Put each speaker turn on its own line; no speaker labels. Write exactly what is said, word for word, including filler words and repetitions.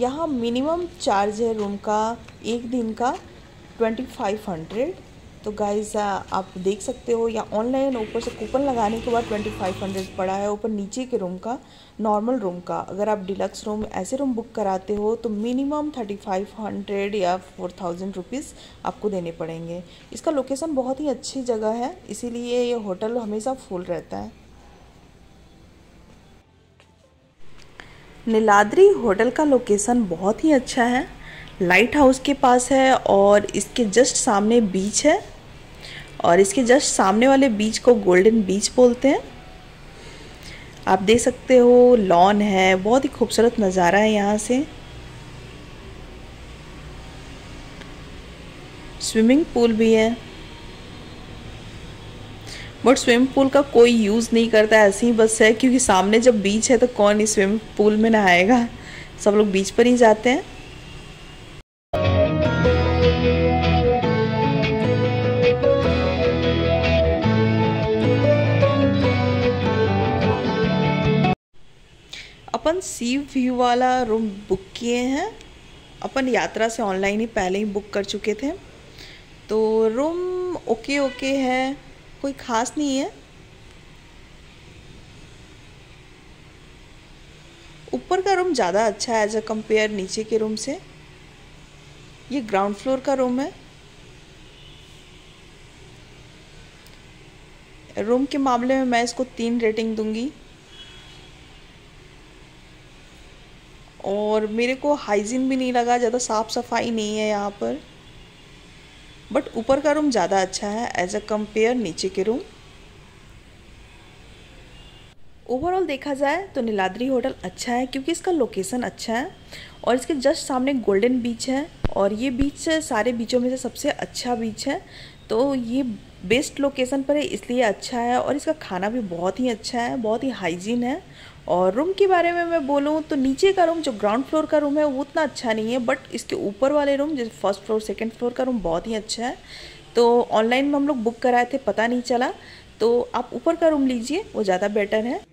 यहाँ minimum charge है room का एक दिन का ट्वेंटी फाइव हंड्रेड। तो गाइस आप देख सकते हो या ऑनलाइन ऊपर से कूपन लगाने के बाद ट्वेंटी फाइव हंड्रेड पड़ा है ऊपर नीचे के रूम का। नॉर्मल रूम का अगर आप डिलक्स रूम ऐसे रूम बुक कराते हो तो मिनिमम थर्टी फाइव हंड्रेड या फोर थाउजेंड रुपीज़ आपको देने पड़ेंगे। इसका लोकेशन बहुत ही अच्छी जगह है, इसीलिए ये होटल हमेशा फुल रहता है। नीलाद्री होटल का लोकेशन बहुत ही अच्छा है, लाइट हाउस के पास है और इसके जस्ट सामने बीच है और इसके जस्ट सामने वाले बीच को गोल्डन बीच बोलते हैं। आप देख सकते हो लॉन है, बहुत ही खूबसूरत नज़ारा है यहाँ से। स्विमिंग पूल भी है, बट स्विमिंग पूल का कोई यूज़ नहीं करता है, ऐसे ही बस है क्योंकि सामने जब बीच है तो कौन इस स्विमिंग पूल में नहाएगा, सब लोग बीच पर ही जाते हैं। अपन सी व्यू वाला रूम बुक किए हैं, अपन यात्रा से ऑनलाइन ही पहले ही बुक कर चुके थे। तो रूम ओके ओके है, कोई ख़ास नहीं है। ऊपर का रूम ज़्यादा अच्छा है एज अ कंपेयर नीचे के रूम से। ये ग्राउंड फ्लोर का रूम है। रूम के मामले में मैं इसको तीन रेटिंग दूंगी और मेरे को हाइजीन भी नहीं लगा, ज़्यादा साफ़ सफाई नहीं है यहाँ पर। बट ऊपर का रूम ज़्यादा अच्छा है एज अ कंपेयर नीचे के रूम। ओवरऑल देखा जाए तो नीलाद्री होटल अच्छा है क्योंकि इसका लोकेशन अच्छा है और इसके जस्ट सामने गोल्डन बीच है और ये बीच सारे बीचों में से सबसे अच्छा बीच है। तो ये बेस्ट लोकेशन पर है इसलिए अच्छा है और इसका खाना भी बहुत ही अच्छा है, बहुत ही हाइजीन है। और रूम के बारे में मैं बोलूँ तो नीचे का रूम जो ग्राउंड फ्लोर का रूम है वो उतना अच्छा नहीं है, बट इसके ऊपर वाले रूम जैसे फर्स्ट फ्लोर सेकंड फ्लोर का रूम बहुत ही अच्छा है। तो ऑनलाइन में हम लोग बुक कराए थे, पता नहीं चला, तो आप ऊपर का रूम लीजिए, वो ज़्यादा बेटर है।